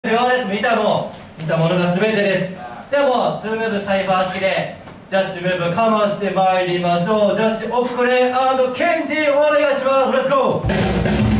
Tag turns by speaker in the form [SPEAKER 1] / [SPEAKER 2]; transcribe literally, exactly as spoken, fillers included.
[SPEAKER 1] 不要です。見たも見たものが全てです。ではもうツームーブサイファー式でジャッジムーブかましてまいりましょう。ジャッジオフクレーン&ケンジお願いします。レッツゴー。